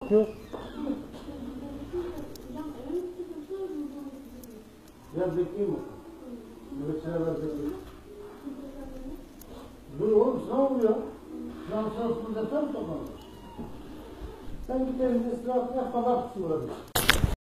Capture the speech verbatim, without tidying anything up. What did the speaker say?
Yok. Biraz bekleyeyim bakalım. Nöbetçiler biraz bekleyeyim. Dur oğlum, sınav oluyor. Sınav sırasında sen mi toplanır? Sen git evinde istirahat yap, pazartesi uğradır.